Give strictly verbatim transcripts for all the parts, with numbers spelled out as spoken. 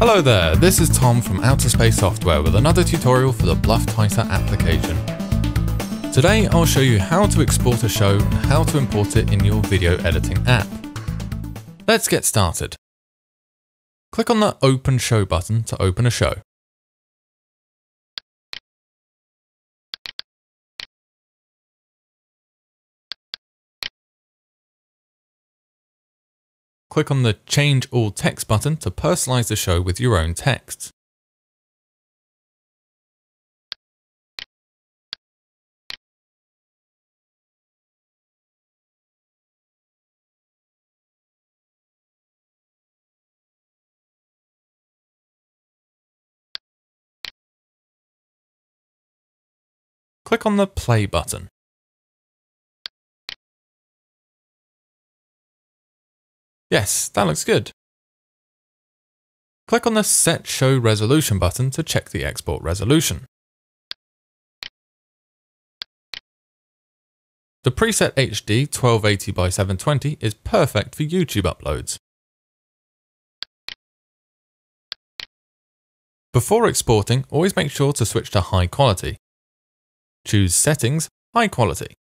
Hello there, this is Tom from Outer Space Software with another tutorial for the BluffTighter application. Today I'll show you how to export a show and how to import it in your video editing app. Let's get started. Click on the Open Show button to open a show. Click on the Change All Text button to personalize the show with your own text. Click on the Play button. Yes, that looks good. Click on the Set Show Resolution button to check the export resolution. The preset H D twelve eighty by seven twenty is perfect for YouTube uploads. Before exporting, always make sure to switch to high quality. Choose Settings, High Quality.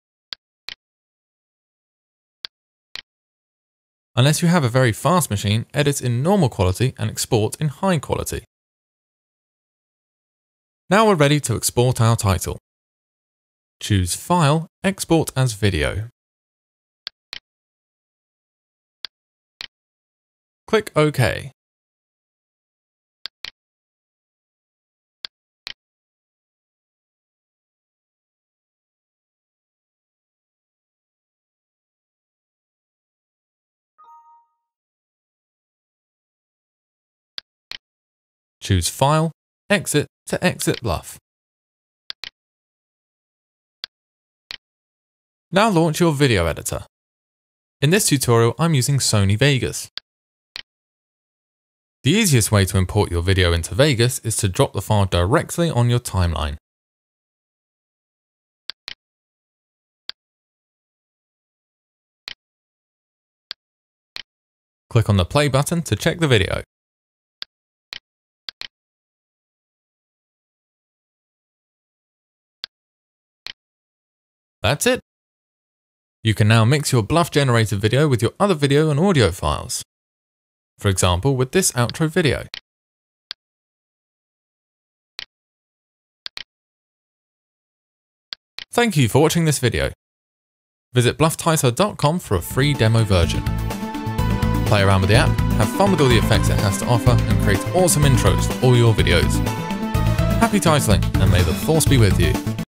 Unless you have a very fast machine, edit in normal quality and export in high quality. Now we're ready to export our title. Choose File, Export as Video. Click OK. Choose File, Exit to exit Bluff. Now launch your video editor. In this tutorial, I'm using Sony Vegas. The easiest way to import your video into Vegas is to drop the file directly on your timeline. Click on the Play button to check the video. That's it. You can now mix your Bluff generated video with your other video and audio files. For example, with this outro video. Thank you for watching this video. Visit bluff tighter dot com for a free demo version. Play around with the app, have fun with all the effects it has to offer, and create awesome intros for all your videos. Happy titling, and may the force be with you.